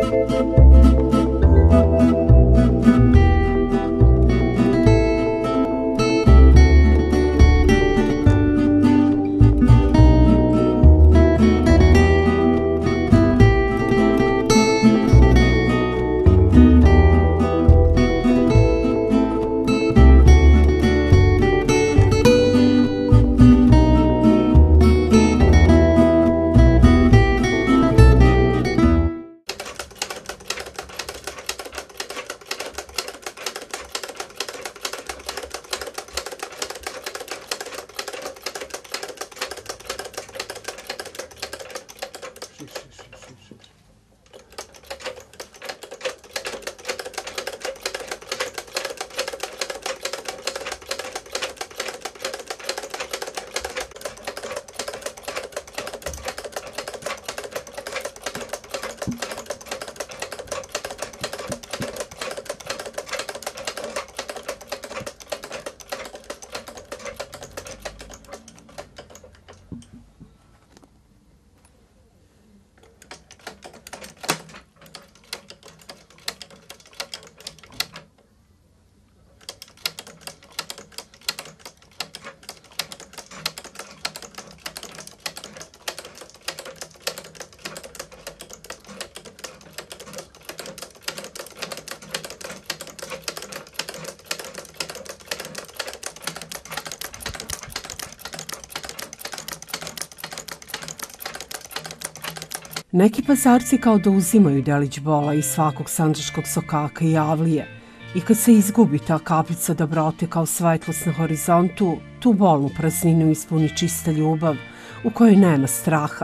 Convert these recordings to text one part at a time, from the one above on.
Neki pazarci kao da uzimaju delić bola iz svakog sandžačkog sokaka i avlije i kad se izgubi ta kapljica dobrote kao svetlost na horizontu, tu bolnu prazninu ispuni čista ljubav u kojoj nema straha.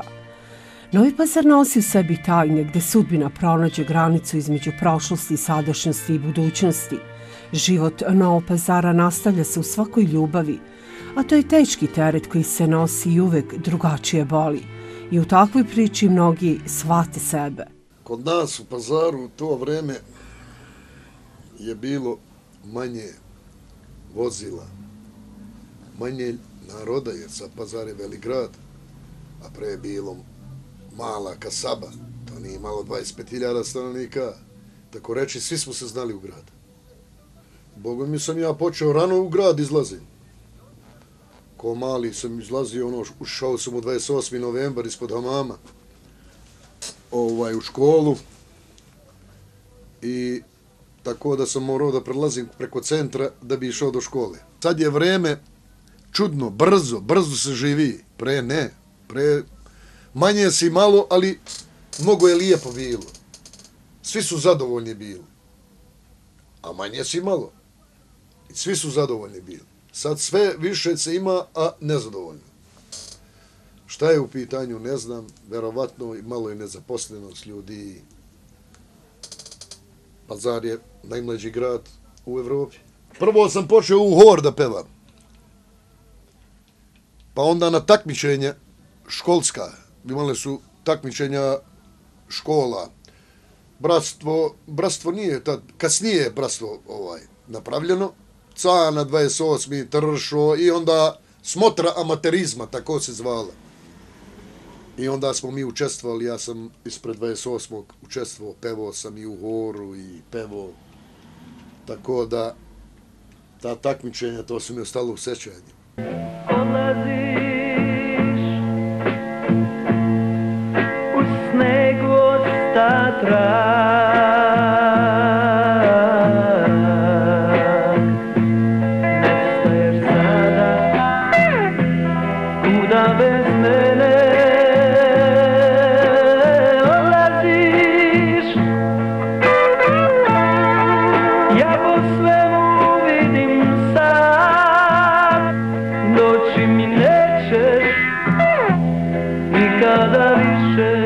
Novi Pazar nosi u sebi tajne gde sudbina pronađe granicu između prošlosti, sadašnjosti i budućnosti. Život Novog Pazara nastavlja se u svakoj ljubavi, a to je teški teret koji se nosi i uvek drugačije boli. I u takvoj priči mnogi shvate sebe. Kod nas u Pazaru u to vreme je bilo manje vozila, manje naroda, jer sad Pazar je velik grad, a pre je bilo mala kasaba, to nije imalo 25.000 stanovnika, tako reći svi smo se znali u grad. Bogom mi sam ja počeo rano u grad izlazim. Ko mali sam izlazio, ušao sam u 28. novembar ispod hamama u školu i tako da sam morao da prelazim preko centra da bi išao do škole. Sad je vreme čudno, brzo se živi, pre ne, manje si malo, ali mnogo je lijepo bilo. Svi su zadovoljni bili, a manje si malo. I svi su zadovoljni bili. Sad sve više se ima, a nezadovoljno. Šta je u pitanju, ne znam, verovatno malo je nezaposlenost ljudi. Pazar je najmlađi grad u Evropi. Prvo sam počeo u hor da pevam. Pa onda na takmičenje školska. Imale su takmičenja škola. Bratstvo nije tad, kasnije je bratstvo napravljeno. Ca na 28. Tršo i onda smotra amaterizma, tako se zvala. I onda smo mi učestvovali, ja sam ispred 28. učestvovao, pevao sam i u horu i pevao. Tako da, ta takmičenja, to su mi ostalo u sećanju. Odlaziš u snegu osta trag, nestaješ sada, kuda bez mene. Odlaziš, ja po svemu vidim sad, doći mi nećeš nikada više.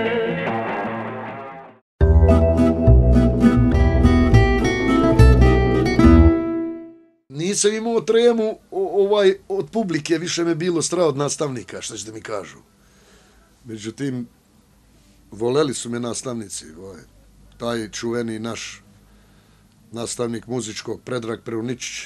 Nisam imao tremu od publike, više me bilo strah od nastavnika, šta će da mi kažu. Međutim, voleli su me nastavnici. Taj čuveni naš nastavnik muzičkog, Predrag Peruničić,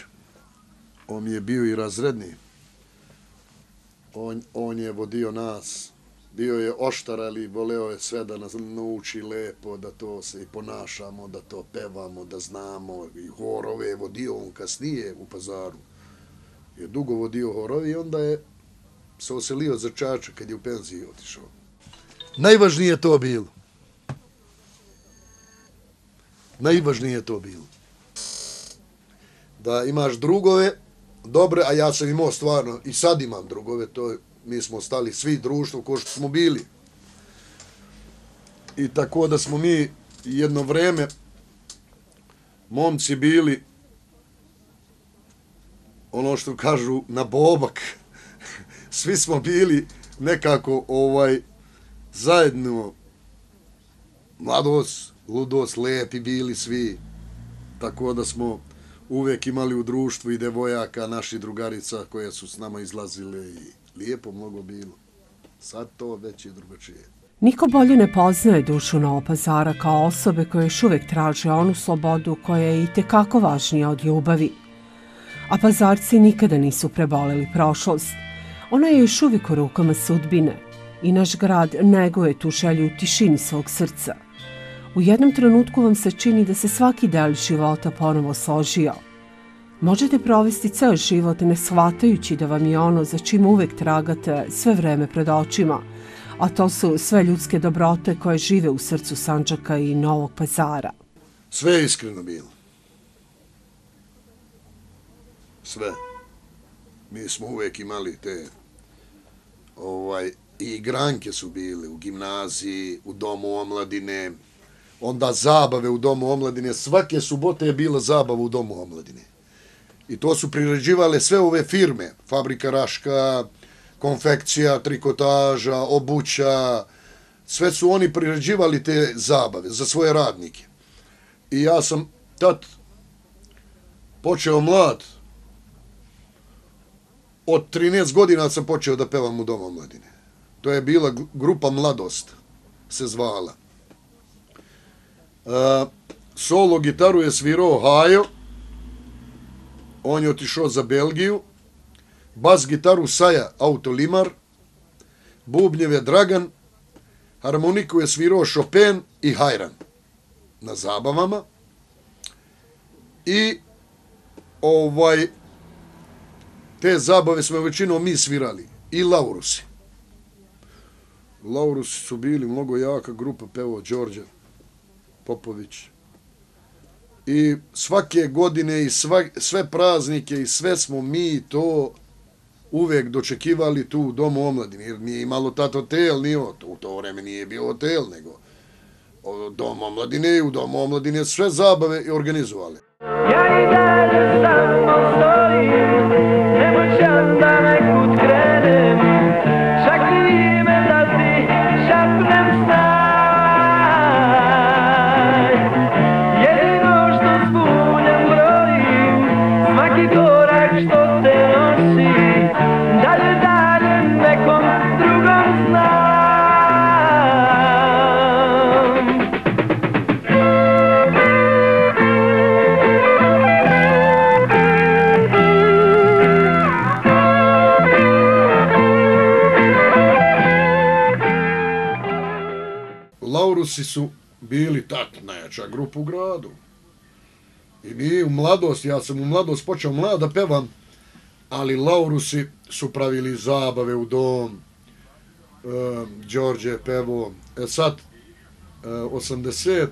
on mi je bio i razredni. On je vodio nas bio je oštar, ali voleo je sve da nas nauči lepo, da to se i ponašamo, da to pevamo, da znamo. I horove je vodio on kasnije u Pazaru. Je dugo vodio horovi i onda je se oselio za Čačak kad je u penziji otišao. Najvažnije je to bilo. Najvažnije je to bilo. Da imaš drugove, dobre, a ja sam imao stvarno, i sad imam drugove, mi smo ostali svi društvo ko što smo bili. I tako da smo mi jedno vreme momci bili ono što kažu na bobak. Svi smo bili nekako zajedno mladost, ludost, lepi bili svi. Tako da smo uvijek imali u društvu i devojaka, naših drugarica koje su s nama izlazile i lijepo mnogo bilo. Sad to već je drugačije. Niko bolje ne poznaje dušu Novog Pazara kao osobe koje još uvijek traže onu slobodu koja je itekako važnija od ljubavi. A Pazarci nikada nisu preboleli prošlost. Ona je još uvijek u rukama sudbine i naš grad neguje tu želju u tišini svog srca. U jednom trenutku vam se čini da se svaki del života ponovo složio. Možete provesti ceo život ne shvatajući da vam je ono za čim uvek tragate sve vreme pred očima, a to su sve ljudske dobrote koje žive u srcu Sandžaka i Novog Pazara. Sve je iskreno bilo. Sve. Mi smo uvijek imali te i igranke su bile u gimnaziji, u domu omladine, onda zabave u domu omladine. Svake subote je bila zabava u domu omladine. I to su priređivale sve ove firme, Fabrika Raška, konfekcija, trikotaža, obuća, sve su oni priređivali te zabave za svoje radnike. I ja sam tad počeo mlad, od 13 godina sam počeo da pevam u domu omladine. To je bila grupa Mladost, se zvala. Solo gitaru je svirao Hajo, on je otišao za Belgiju, bas gitaru Saja Autolimar, bubnjeve Dragan, harmoniku je svirao Chopin i Hajran na zabavama. I te zabave smo većinom mi svirali. I Laurusi. Laurusi su bili mnogo jaka grupa, pevao Đorđe Popović. I svake godine i sve praznike i sve smo mi to uvijek dočekivali tu u domu omladine. Jer nije imalo tad hotel, u to vreme nije bio hotel, nego dom omladine i u domu omladine sve zabave i organizovali. Ja i dalje samo stojim, ne moćam da nekud krenem, čak i ime da ti šapnem snaj. Jedino što zbunjem brojim, svaki korak što te nosi, dalje nekom drugom znam. Laurusi su bili tad najjača grupa u gradu. I mi u mladost, ja sam u mladost počeo mlad da pevam, ali Laurusi su pravili zabave u dom, Đorđe je pevao. Sad, 85.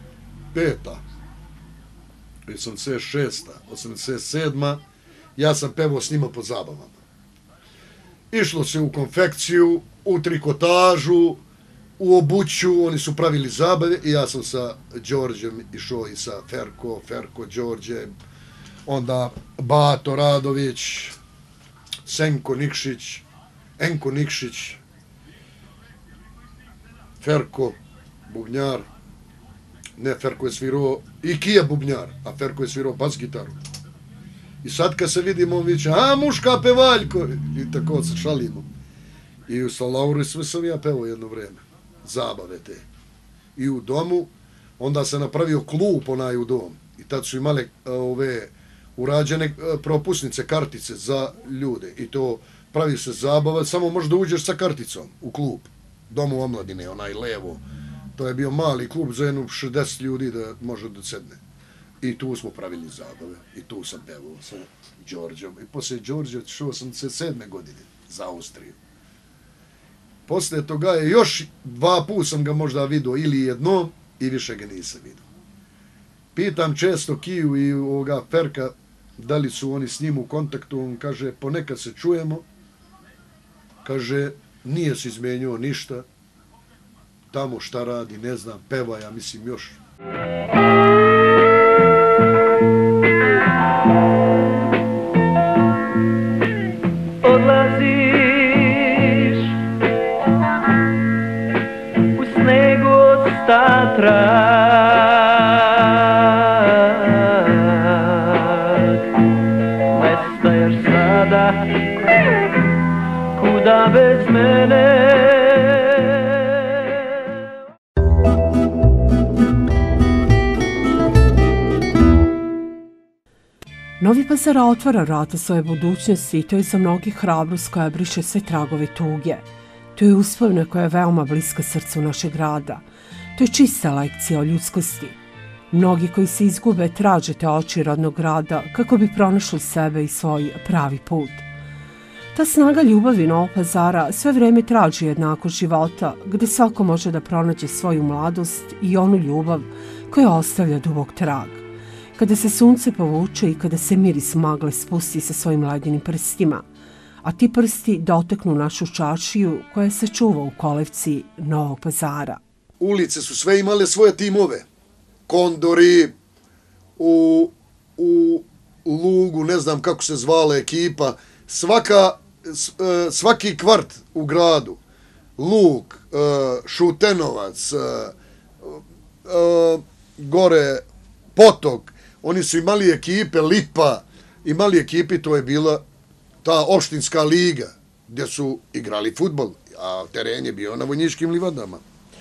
86. 87. ja sam pevao s njima po zabavama. Išlo se u konfekciju, u trikotažu, u obuću, oni su pravili zabave i ja sam sa Đorđem išao i sa Ferko, Đorđe, onda Bato Radović, Senko Nikšić, Enko Nikšić, Ferko, bubnjar, ne, Ferko je svirao i Kija bubnjar, a Ferko je svirao bas gitaru. I sad kad se vidimo, on viče, a muška pevaljko, i tako se šalimo. I sa Laurisima sam ja pevao jedno vreme, zabave te. I u domu, onda se napravio klub onaj u dom. I tad su imale ove urađene propusnice, kartice za ljude. I to pravi se zabava, samo možda uđeš sa karticom u klub. domu omladine, onaj levo. To je bio mali klub za jednu 60 ljudi da može da sedne. I tu smo pravili zabave. I tu sam pevao sa Đorđom. I poslije Đorđa otišao sam 87. godine za Austriju. Poslije toga je još 2 puta sam ga možda vidio ili jednom i više ga nisam vidio. Pitam često Kiju i ovoga Ferka da li su oni s njim u kontaktu. On kaže, ponekad se čujemo. Kaže, nije se izmenio ništa. Tamo šta radi, ne znam, peva, ja mislim još. Odlaziš u snegu osta trag, ne staješ sada kuda bez mene. Novi Pazar otvara vrata svoje budućnosti i to je za mnogi hrabrost koja briše sve tragove tuge. To je uspomena koja je veoma bliska srcu našeg grada. To je čista lekcija o ljudskosti. Mnogi koji se izgube traže te oči rodnog grada kako bi pronašli sebe i svoj pravi put. Ta snaga ljubavi Novog Pazara sve vrijeme traži jednako života, gdje svako može da pronađe svoju mladost i onu ljubav koja ostavlja dubok trag. Kada se sunce povuče i kada se miris magle spusti sa svojim ledenim prstima, a ti prsti dotaknu našu čašiju koja se čuva u kolevci Novog Pazara. Ulice su sve imale svoje timove. Kondori, u Lugu, ne znam kako se zvala ekipa, svaki kvart u gradu, Lug, Šutenovac, gore Potok, oni su imali ekipe, Lipa, imali ekipi, to je bila ta opštinska liga, gdje su igrali fudbal, a teren je bio na Vojničkim livadama.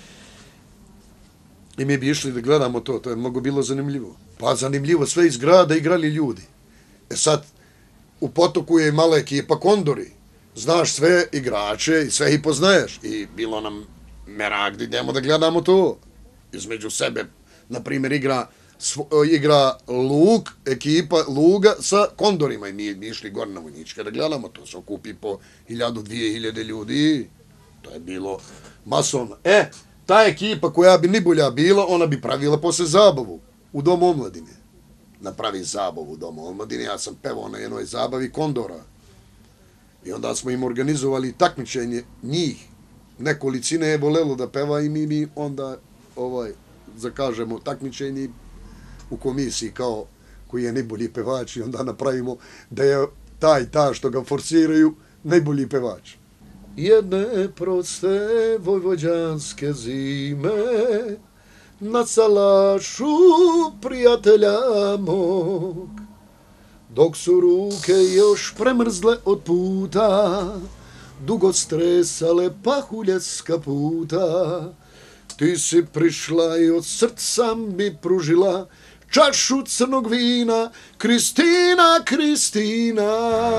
I mi bi išli da gledamo to je mnogo bilo zanimljivo. Pa zanimljivo, sve iz grada igrali ljudi. E sad, u Potoku je imala ekipa Kondori. Znaš sve igrače i sve ih poznaješ. I bilo nam merak da idemo da gledamo to. Između sebe, na primjer, igra Lug, ekipa Luga sa Kondorima. I mi išli gore na Vojničke da gledamo to. Se okupi po 1000-2000 ljudi. To je bilo masovno. Ta ekipa koja bi najbolja bila, ona bi pravila posle zabavu u Domu omladine. Napravi zabavu u Domu omladine, ja sam pevao na jednoj zabavi Kondora. I onda smo im organizovali takmičenje njih. Nekolicine je volelo da peva i mi onda zakažemo takmičenje u komisiji kao koji je najbolji pevač i onda napravimo da je ta što ga forsiraju najbolji pevač. Jedne proste vojvođanske zime na salašu prijatelja mog, dok su ruke još premrzle od puta, dugo stresale pahulje s kaputa, ti si prišla i od srca mi pružila čašu crnog vina, Kristina, Kristina.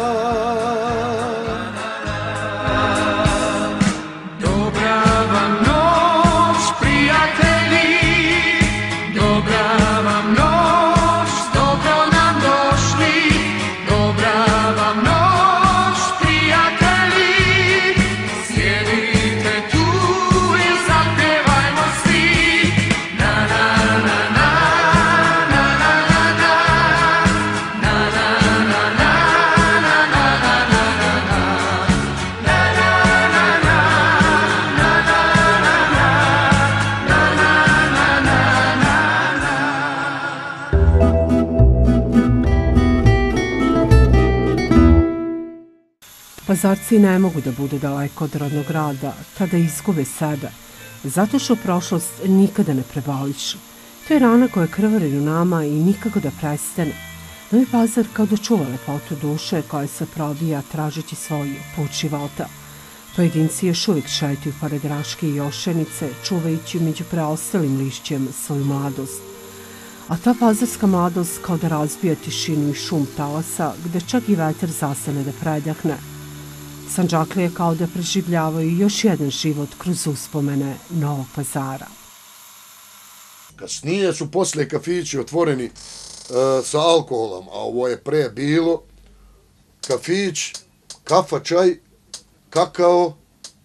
Pazarci ne mogu da budu daleko od rodnog grada, tada izgube sebe, zato što prošlost nikada ne preboliš. To je rana koja krvari u nama i nikako da prestane. Novi Pazar kao da čuva lepotu duše koja se probija tražeći svoj put života. Pojedinci još uvijek šetaju pored Raške i Jošenice, čuvajući među preostalim lišćem svoju mladost. A ta pazarska mladost kao da razbija tišinu i šum talasa, gde čak i vetar zastane da predahne. Sandžaklije kao da preživljavaju još jedan život kroz uspomene Novog Pazara. Kasnije su poslije kafići otvoreni sa alkoholom, a ovo je pre bilo kafić, kafa, čaj, kakao.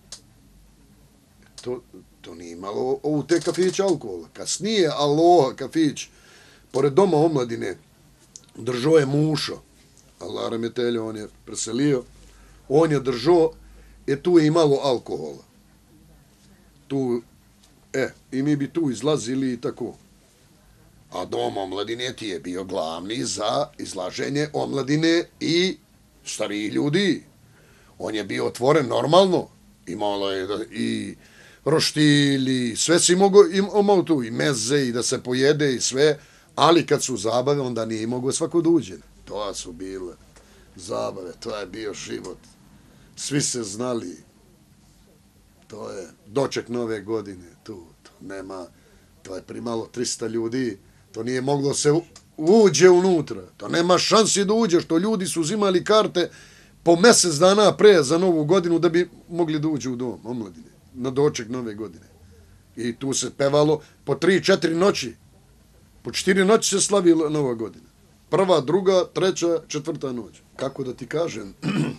To nije imalo u te kafiće alkohola. Kasnije Aloha kafić, pored doma omladine, držao je Mušo. Allah remetelja, on je preselio. On je držao, tu je imalo alkohola. Tu, i mi bi tu izlazili i tako. A dom omladine ti je bio glavni za izlaženje omladine i starih ljudi. On je bio otvoren normalno. Imalo je i roštilj, sve si imao tu, i meze, i da se pojede, i sve, ali kad su zabave, onda nije mogao svako da uđe. To su bile zabave, to je bio život. Svi se znali, to je doček nove godine, tu nema, to je primalo 300 ljudi, to nije moglo se uđe unutra, to nema šansi da uđeš, to ljudi su uzimali karte po mjesec dana pre za novu godinu da bi mogli da uđu u dom omladine, na doček nove godine. I tu se pevalo po 3-4 noći, po 4 noći se slavila nova godina. Prva, druga, treća, četvrta noć. Kako da ti kažem,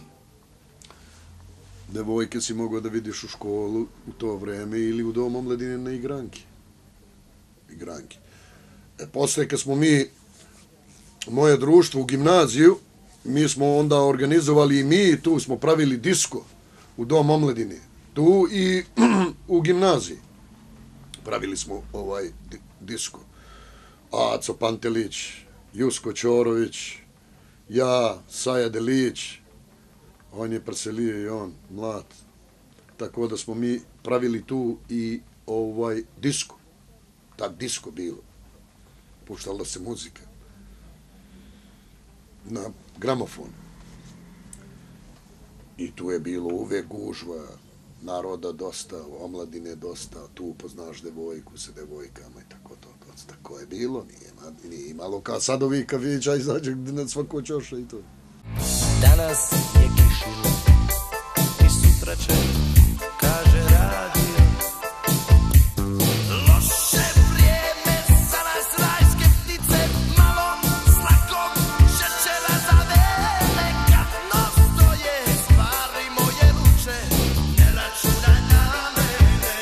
devojke si mogao da vidiš u školu u to vreme ili u dom omladine na igranki. Posle kad smo mi, moje društvo u gimnaziju, mi smo onda organizovali i mi, tu smo pravili disko u dom omladine. Tu i u gimnaziji pravili smo disko. Aco Pantelić, Jusko Ćorović, ja, Saja Delić, on je preselio i on, mlad. Tako da smo mi pravili tu i disko. Tak disko bilo. Puštala se muzika. Na gramofonu. I tu je bilo uvek gužva, naroda dosta, omladine dosta, tu upoznaš devojku sa devojkama i tako to. Tako je bilo, nije imalo kao sad ovih kafića izađe na svako čoša i to. Danas je kišilo i sutra će, kaže radio. Loše vrijeme za nas rajske ptice, malo slakog šećera zavele, gadno stoje stvari moje luče, ne računaj na mene.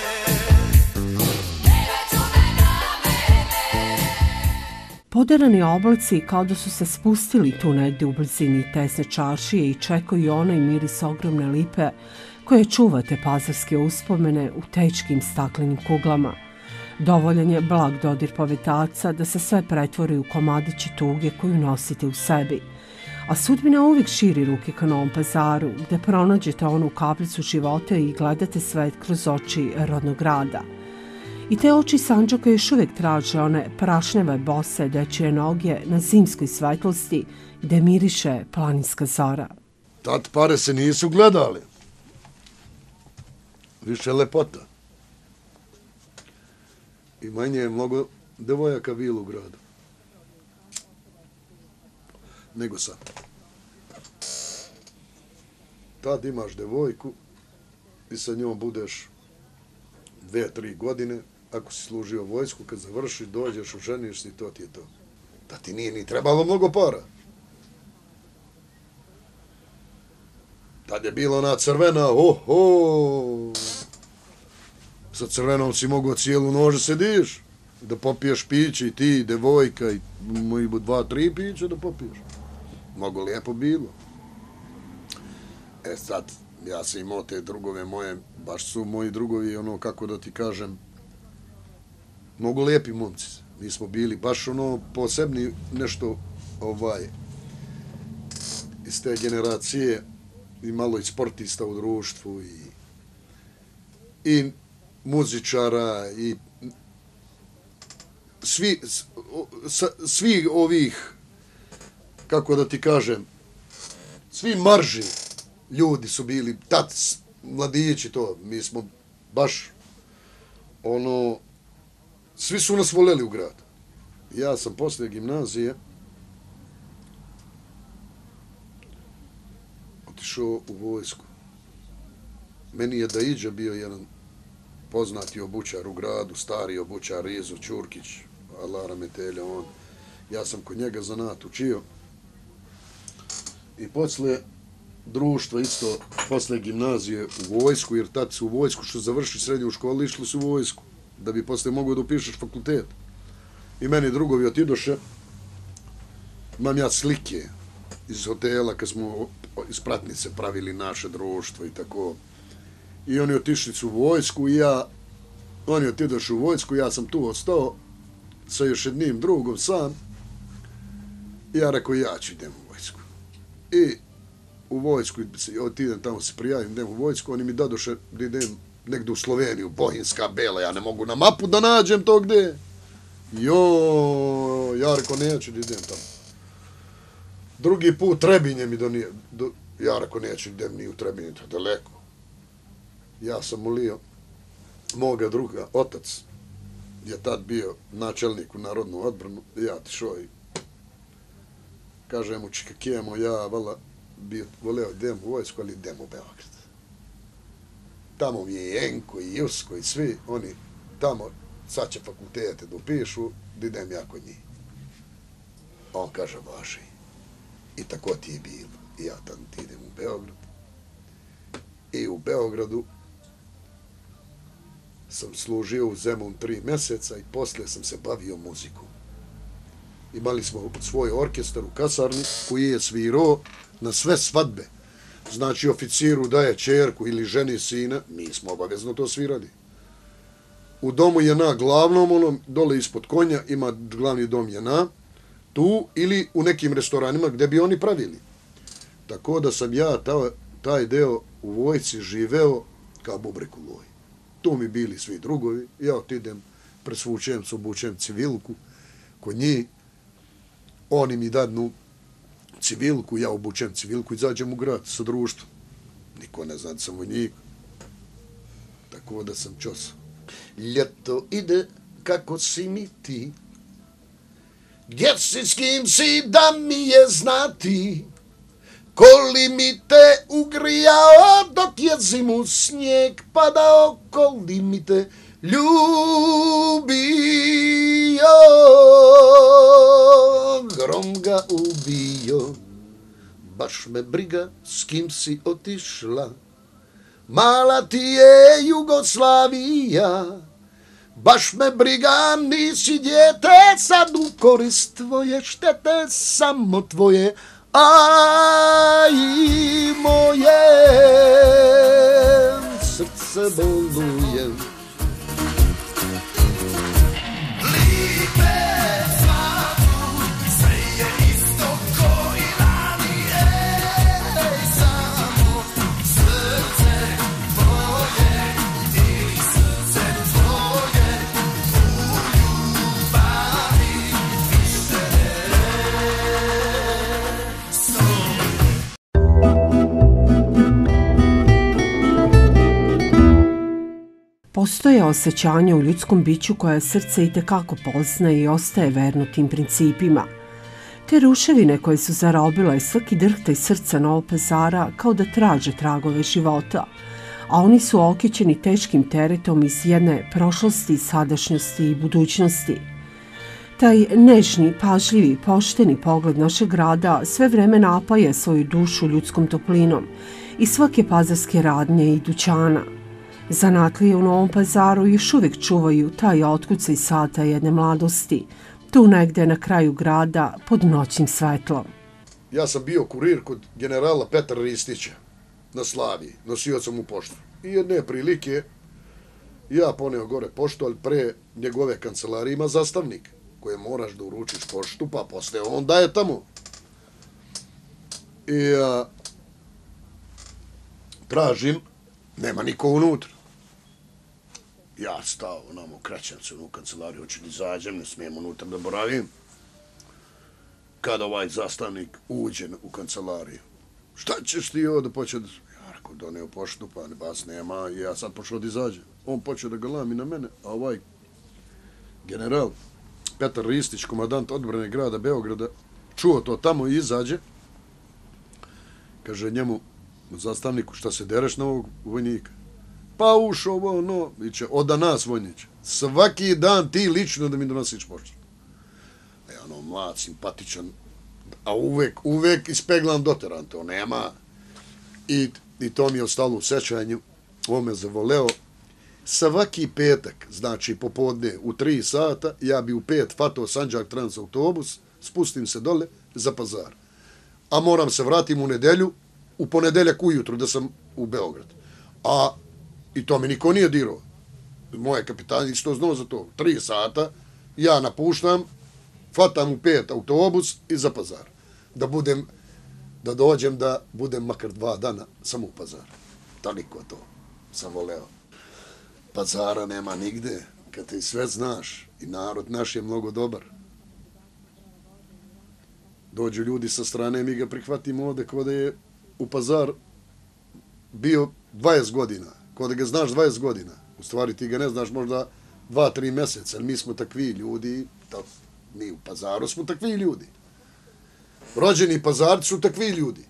Poderani oblaci kao da su se spustili tu negdje u blizini tesne čaršije i čekaju onaj miris ogromne lipe koje čuvate pazarske uspomene u tečkim staklenim kuglama. Dovoljan je blag dodir povetaca da se sve pretvori u komadići tuge koju nosite u sebi. A sudbina uvijek širi ruke ka Novom Pazaru, gde pronađete onu kapljicu života i gledate svet kroz oči rodnog grada. I te oči Sandžaka još uvijek traže one prašnjave bose dečije noge na zimskoj svetlosti gde miriše planinska zora. Tad pare se nisu gledali. Više lepota. I manje je mnogo devojaka bilo u gradu. Nego sad. Tad imaš devojku i sa njom budeš 2-3 godine. Ako si služio vojsku, kad završiš, dođeš, oženiš se i to ti je to. Da ti nije ni trebalo mnogo para. Tad je bila ona crvena, sa crvenom si mogao cijelu nože sediš, da popiješ piće i ti, devojka, i 2-3 piće da popiješ. Mnogo lijepo bilo. Sad, ja sam imao te drugove moje, baš su moji drugovi, kako da ti kažem, mnogo lijepi momci. Mi smo bili baš posebni nešto iz te generacije i malo i sportista u društvu i muzičara i svi ovih, kako da ti kažem, svi marži ljudi su bili, tad mladići to, mi smo baš svi su nas voljeli u grad. Ja sam poslije gimnazije otišao u vojsku. meni je da iđe bio jedan poznati obućar u gradu, stari obućar Rizo Ćurkić, Allah rametelja on. Ja sam kod njega zanat učio. I posle društva isto, posle gimnazije u vojsku, jer tad su u vojsku što završi srednju školu, išli su u vojsku, da bi posle mogao da upišeš fakultet. I meni drugovi otidoše, imam ja slike iz hotela kad smo iz pratnice pravili naše društvo i tako. I oni otišli su u vojsku i oni otidoše u vojsku, ja sam tu ostao sa još jednim drugom sam. I ja rekao, ja ću idem u vojsku. I u vojsku, idem tamo se prijavim, idem u vojsku, oni mi dadoše da idem negdje u Sloveniju, Bohinjska Bela, ja ne mogu na mapu da nađem to gde. Ja rekao, neću da idem tamo. Drugi put Trebinje mi donije, ja rekao, neću idem ni u Trebinje, to je daleko. Ja sam molio moga druga, otac je tad bio načelnik u Narodnu odbranu, ja ti šao i kažem mu, čekajemo, ja vala bi voleo idem u vojsku, ali idem u Beograd. Tamo mi je Jenko i Jusko i svi, oni tamo sad će fakultete da upišu, da idem ja kod njih. On kaže, važi. I tako ti je bilo. I ja tam idem u Beograd. I u Beogradu sam služio u Zemun 3 mjeseca i poslije sam se bavio muzikom. Imali smo svoj orkestar u kasarni koji je svirao na sve svadbe. Znači, oficiru daje čerku ili ženi sina, mi smo obavezno to svirali. U domu JNA glavnom, onom dole ispod konja, ima glavni dom JNA, tu ili u nekim restoranima gdje bi oni pravili. Tako da sam ja taj deo u vojci živeo kao bubrek u loji. Tu mi bili svi drugovi, ja otidem, presvučem se, obučem civilku kod njih, oni mi dadnu civilku, ja obučem civilku i izađem u grad sa društvom. Niko ne zna da sam vojnik. Tako da sam čosa. Ljeto ide, kako si mi ti, gdje si, s kim si, da mi je znati, koli mi te ugrijao, dok je zimu snijeg padao, koli mi te ljubio, grom ga ubio, baš me briga s kim si otišla, mala ti je Jugoslavija, baš me briga, nisi dijete, sad u korist tvoje štete, samo tvoje, a i moje srce boluje. Postoje osjećanja u ljudskom biću koje srce itekako poznaje i ostaje verno tim principima. Te ruševine koje su zarobile svaki drhtaj srca Novog Pazara kao da traže tragove života, a oni su okićeni teškim teretom iz jedne prošlosti, sadašnjosti i budućnosti. Taj nežni, pažljivi, pošteni pogled našeg grada sve vreme napaje svoju dušu ljudskom toplinom i svake pazarske radnje i dućana. Zanatlije u Novom Pazaru još uvijek čuvaju taj otkucaj sata jedne mladosti, tu negde na kraju grada pod noćnim svetlom. Ja sam bio kurir kod generala Petra Ristića na Slaviji, nosio sam mu poštu. I jedne prilike ja poneo gore poštu, ali pre njegove kancelarije ima zastavnik koje moraš da uručiš poštu, pa posle on daje tamo. I tražim, nema niko unutra. Ja stao onamo, krećem se u kancelariju, hoću da izađem, ne smijem unutra da boravim. Kada ovaj zastavnik uđe u kancelariju, šta ćeš ti ovdje početi? Ja rekao, doneo poštu, pa vas nema, i ja sad počeo da izađem. On počeo da galami na mene, a ovaj general Petar Ristić, komandant odbrane grada Beograda, čuo to tamo i izađe. Kaže njemu, zastavniku, šta se dereš na ovog vojnika? pauš, ovo, no, viće, oda nas, Vojnić. Svaki dan ti lično da mi donosiš poštu. Ja, ono, mlad, simpatičan, a uvek ispeglam doteran, to nema. I to mi je ostalo u sećanju, ovo me zavoleo. Svaki petak, znači popodne u 3 sata, ja bi u 5 fatao Sandžak Trans autobus, spustim se dole za Pazar. A moram se vratim u nedelju, u ponedeljak ujutru da sam u Beograd. I to mi niko nije dirao. Moje kapitan isto znao za to. 3 sata, ja napuštam, fatam u 5 autobus i za Pazar. Da dođem da budem makar 2 dana samo u Pazar. Toliko to sam voleo. Pazara nema nigde, kad ti sve znaš i narod naš je mnogo dobar. Dođu ljudi sa strane, mi ga prihvatimo ovde kod je u Pazar bio 20 godina, kod ga znaš 20 godina. U stvari ti ga ne znaš možda 2-3 meseca, jer mi smo takvi ljudi, mi u Pazaru smo takvi ljudi. Rođeni Pazarci su takvi ljudi.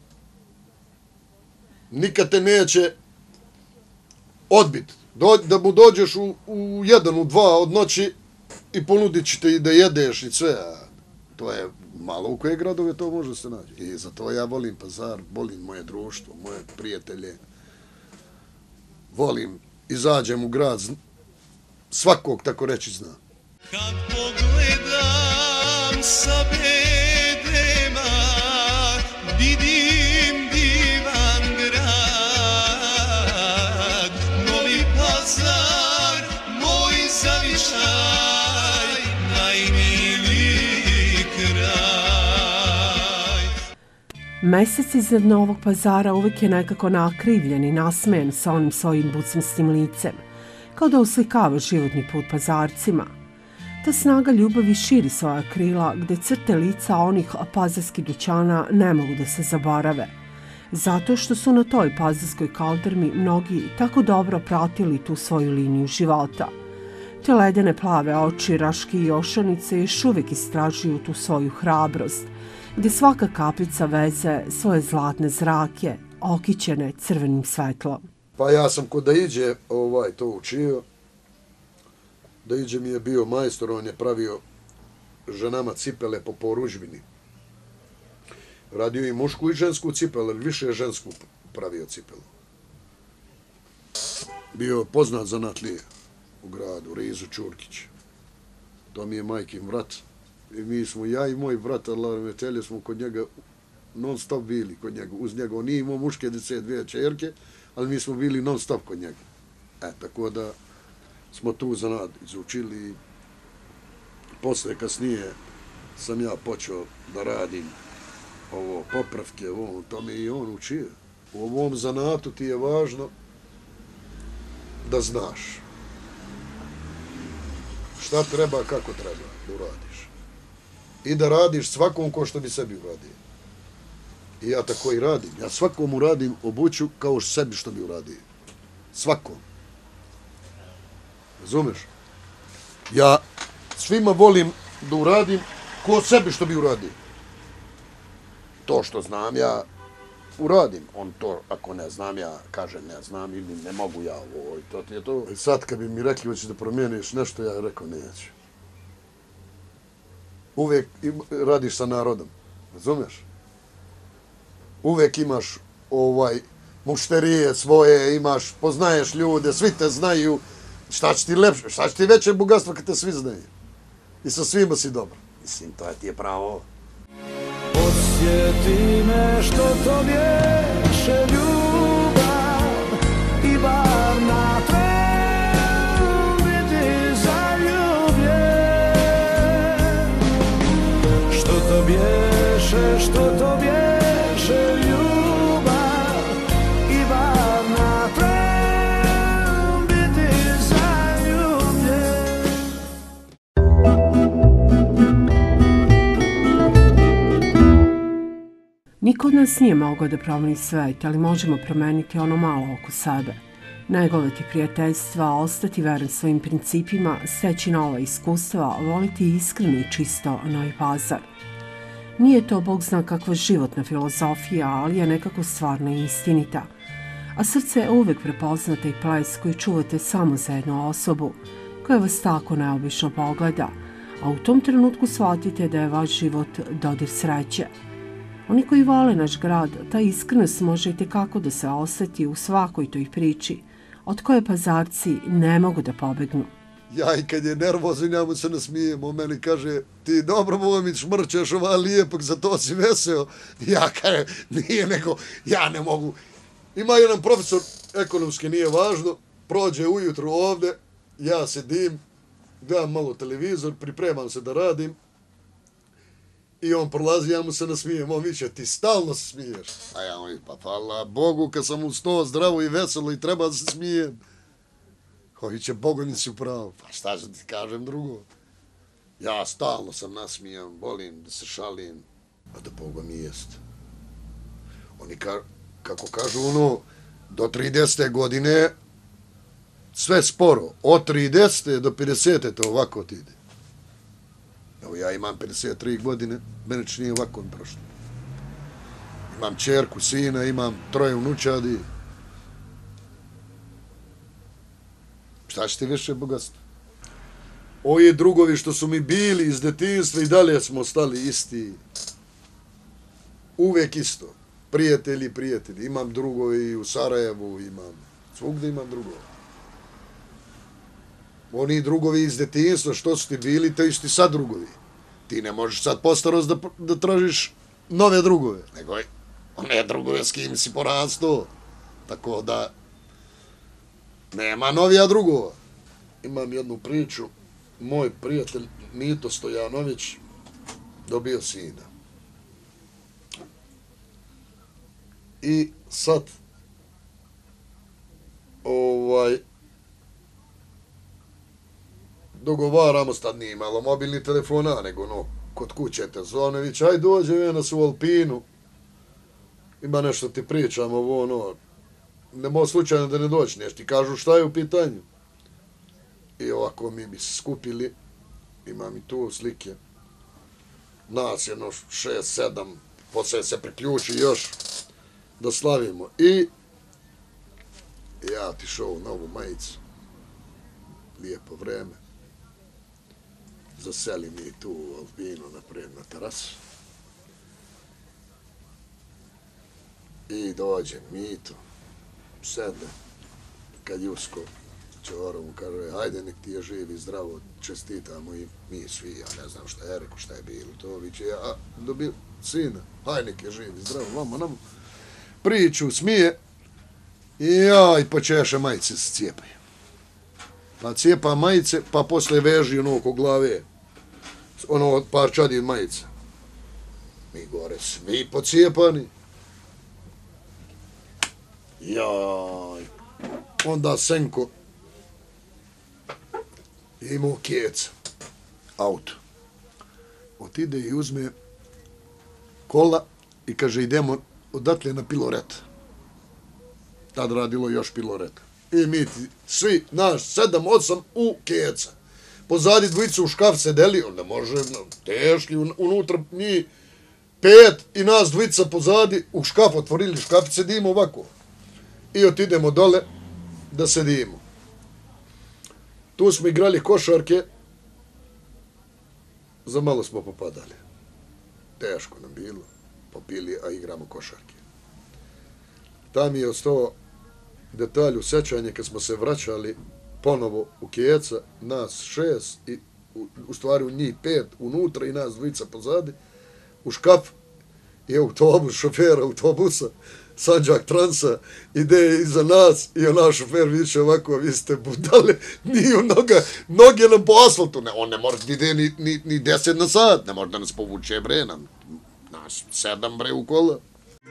Nikad te neće odbiti. Da mu dođeš u 1, u 2 od noći i ponudit će te i da jedeš i sve. To je malo u koje gradove to može se naći. I zato ja volim Pazar, volim moje društvo, moje prijatelje. Volim, izađem u grad, svakog tako reći zna. Kad pogledam sa bedema, vidim divan grad, Novi Pazar, moj zavičaj, najmiliji kraj. Mesec iznad Novog Pazara uvijek je nekako nakrivljen i nasmejan sa onim svojim bucmastim licem, kao da uslikava životni put Pazarcima. Ta snaga ljubavi širi svoja krila, gde crte lica onih pazarskih dućana ne mogu da se zaborave. Zato što su na toj pazarskoj kaldrmi mnogi tako dobro pratili tu svoju liniju života. Te ledene plave oči, raške i ošanice još uvijek istražuju tu svoju hrabrost, gde svaka kapljica veze svoje zlatne zrake, okićene crvenim svetlom. Pa ja sam kod da iđe to učio. Da iđe mi je bio majstor, on je pravio ženama cipele po poružbini. Radio i mušku i žensku cipelu, ali više je žensku pravio cipelu. Bio poznat zanatlije u gradu, Rizu Čurkić. To mi je majkin vrat. I mi smo, ja i moj vrat, Allah metelje, smo kod njega non stop bili kod njega, uz njega. On nije imao muške djece, 2 čerke, ali mi smo bili non stop kod njega. Tako da smo tu zanad izučili. Posle, kasnije, sam ja počeo da radim ovo popravke, to mi i on učio. U ovom zanatu ti je važno da znaš šta treba, kako treba da uradiš. I da radiš svakom ko što bi sebi uradio. I ja tako i radim. Ja svakom uradim obuću kao sebi što bi uradio. Svakom. Razumeš? Ja svima volim da uradim ko sebi što bi uradio. To što znam ja uradim. On to, ako ne znam ja, kaže ne znam ili ne mogu ja ovo. To ti je to. I sad kad bi mi rekli hoćeš da promijeniš nešto, ja rekao neću. Uvijek radiš sa narodom. Razumeš? Uvijek imaš mušterije svoje, imaš, poznaješ ljude, svi te znaju. Šta će ti lepše, šta će ti veće bogatstvo kad te svi znaju? I sa svima si dobro. Mislim, to ti je pravo. Podsjeti me što to bješe ljubav i bar na tren biti zaljubljen. Što to bješe ljubav i bar na tren biti zaljubljen. Niko od nas nije mogao da promeni svet, ali možemo promeniti ono malo oko sebe. Negovati prijateljstva, ostati veran svojim principima, steći nova iskustva, voliti iskreno i čisto Novi Pazar. Nije to Bog zna kakva životna filozofija, ali je nekako stvarna i istinita. a srce je uvijek prepoznate i ples koji čuvate samo za jednu osobu, koja vas tako neobično pogleda, a u tom trenutku shvatite da je vaš život dodir sreće. Oni koji vole naš grad, ta iskrenost može itekako da se osjeti u svakoj toj priči, od koje Pazarci ne mogu da pobegnu. Ja i kad je nervozan, ja mu se nasmijem, on meni kaže, ti dobro Momić šmrčeš lijepog, za to si veseo. Ja kaže, nije nego, ja ne mogu. Ima jedan profesor, ekonomski nije važno, prođe ujutru ovde, ja sedim, gledam malo televizor, pripremam se da radim, i on prolazi, ja mu se nasmijem, on viče, ti stalno se smiješ. A ja mu, pa hvala Bogu, kad sam ustao zdravo i veselo i treba da se smijem. On viče, Bogu nisi upravo. Pa šta ću ti kažem drugo? Ja stalno sam nasmijan, volim da se šalim, a da Boga mi jest. Oni, kako kažu ono, do 30. godine sve sporo. Od 30. do 50. to ovako ti ide. Evo ja imam 53 godine, mene će nije ovako prošlo. Imam čerku, sina, imam 3 unučadi. Šta će ti više bogatstvo? Ovi drugovi što su mi bili iz detinjstva i dalje smo ostali isti. Uvijek isto. Prijatelji. Imam drugovi u Sarajevu, svugdje imam drugove. Oni drugovi iz detinjstva što su ti bili, to isti sad drugovi. Ti ne možeš sad po starost da tražiš nove drugove, nego one drugove s kim si porastao. Tako da nema novija drugova. Imam jednu priču, moj prijatelj Mito Stojanović dobio sina. I sad dogovaramo, tad nije imalo mobilni telefona, nego kod kuće te Zonović, aj dođe nas u Alpinu, ima nešto ti pričamo, ne može slučajno da ne dođeš, ti kažu šta je u pitanju. I ovako mi bi se skupili, imam i tu slike, nas jedno 6-7, poslije se priključi još da slavimo. I ja otišao u novu majicu, lijepo vreme, zaseli mi tu u Alpinu naprijed na terasu. I dođe Mito, sedne, kad Jusko Čorovu kaže, hajde nek ti je živ i zdravo, čestitamo i mi svi, ja ne znam šta je rekao, šta je bilo, to viće, ja dobil sina, hajde nek je živ i zdravo, vama nam priču, smije, i počeše majice se cijepaju. Pa cijepa majice, pa posle veži oko glave, par čadi majica. Mi gore svi pocijepani. Jaj, onda Senko imao Keca, auto. Otide i uzme kola i kaže idemo odatle na Piloret. Tad radilo još Piloreta. I mi svi, naš, 7-8 u Keca. Pozadi dvojicu u škaf sedeli, onda može, teški, unutra njih 5 i nas dvojica pozadi u škaf, otvorili škaf i sedimo ovako. I otidemo dole da sedimo. Tu smo igrali košarke, za malo smo popadali. Teško nam bilo, popili, a igramo košarke. Tam je ostao detalj u sećanje kad smo se vraćali ponovo u Keca, nas 6 i u stvari u njih 5 unutra i nas dvojica pozadi, u škaf i autobus, šofera autobusa, Sandžak Transa, ide iza nas i naš šofer viče ovako, vi ste budale, nije noge nam po asfaltu, on ne može da ide ni 10 na sat, ne može da nas povuče bre, nas 7 bre u kola.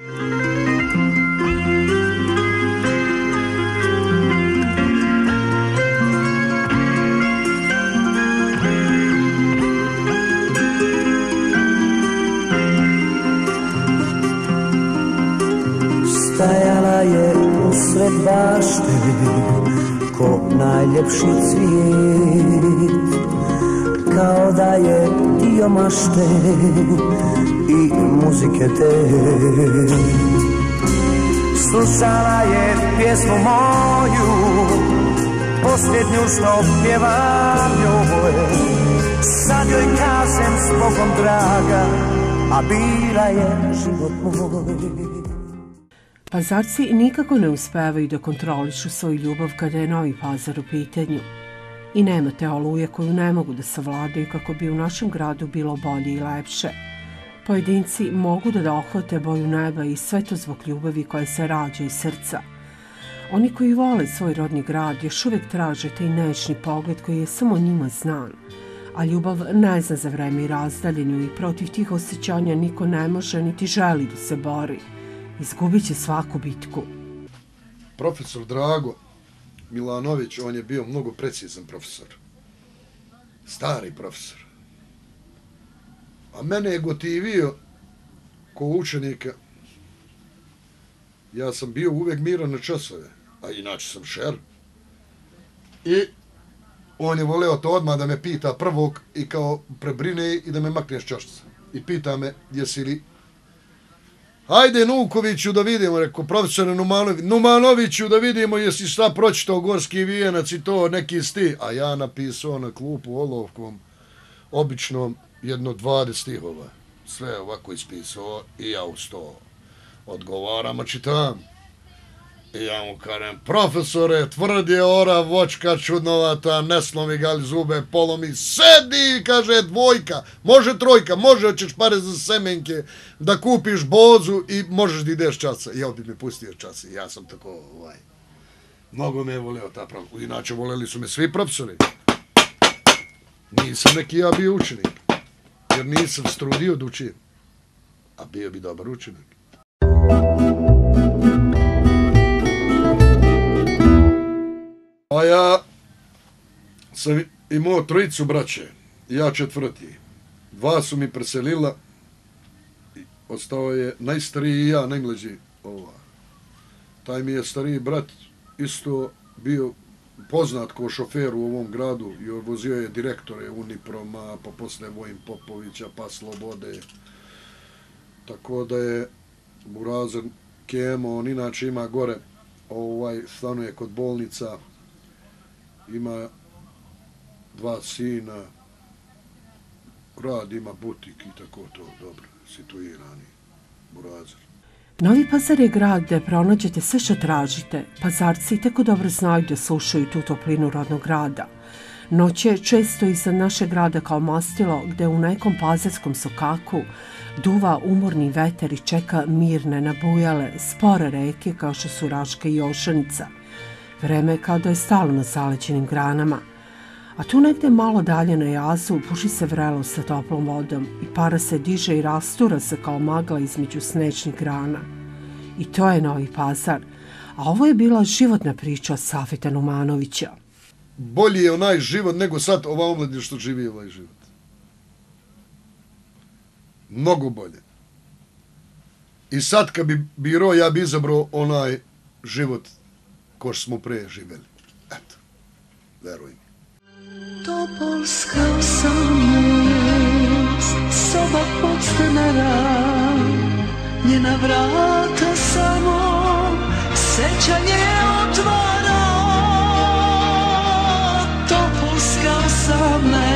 Stajala je usred bašte ko najljepši cvijet, kao da je dio mašte i muzike te. slušala je pjesmu moju, posljednju što pjevam njoj. Sad joj kažem s Bogom draga, a bila je život moj. Pazarci nikako ne uspevaju da kontrolišu svoju ljubav kada je Novi Pazar u pitanju. I nema te oluje koju ne mogu da savladaju kako bi u našem gradu bilo bolje i lepše. Pojedinci mogu da dohvate boju neba i sve to zbog ljubavi koja se rađa iz srca. Oni koji vole svoj rodni grad još uvijek traže taj nežni pogled koji je samo njima znan. A ljubav ne zna za vreme i razdaljenju i protiv tih osjećanja niko ne može niti želi da se bori. Izgubit će svaku bitku. Profesor Drago Milanović, on je bio mnogo precizan profesor. Stari profesor. A mene je gotivio ko učenika. Ja sam bio uvijek miran na časove, a inače sam šer. I on je voleo to odmah da me pita prvog i kao prebrine i da me makne s čašca. I pita me, jesi li... Hajde Nukoviću da vidimo, rekao profesore Numanoviću da vidimo jesi šta pročitao Gorski vijenac i to neki sti. A ja napisao na klupu olovkom, običnom, jedno 20 stihova. Sve ovako ispisao i ja uz to odgovaram, a čitam. I ja mu kažem, profesore, tvrd je ora, vočka čudnovata, ne slomi ga li zube, polomi, sedi, kaže, dvojka, može trojka, može, hoćeš pare za semenke, da kupiš bozu i možeš da ideš časa. I on bi me pustio časa, ja sam tako, mnogo me je voleo ta profesor. Inače, voleli su me svi profesori. Nisam neki ja bio učenik, jer nisam strudio da učim, a bio bi dobar učenik. A ja sam imao trojicu braće, ja četvrti. 2 su mi preselila, ostao je najstariji i ja, najmlađi. Taj mi je stariji brat isto bio poznat kao šofer u ovom gradu i vozio je direktore Uniproma, pa posle Vojin Popovića, pa Slobode. Tako da je Burazir Kemo, on inače ima gore, stanuje kod bolnica, ima 2 sina, grad ima butik i tako to, dobro, situirani Burazir. Novi Pazar je grad gde pronađete sve što tražite. Pazarci tako dobro znaju da slušaju tu toplinu rodnog grada. Noć je često iznad našeg grada kao mastilo gde u nekom pazarskom sokaku duva umorni veter i čeka mirne, nabujale, spore reke kao što su Raška i Jošanica. Vreme je kao da je stalo na zaleđenim granama. A tu negde malo dalje na jazu puši se vrelo sa toplom vodom i para se diže i rastura se kao magla između snečnih grana. I to je Novi Pazar. A ovo je bila životna priča Safeta Numanovića. Bolji je onaj život nego sad ova omladina što živi ovaj život. Mnogo bolje. I sad kad bi birao, ja bi izabrao onaj život ko što smo pre živjeli. Eto, veruj mi. Topolska 18, soba podstanara, njena vrata samo sećanje otvara. Topolska 18,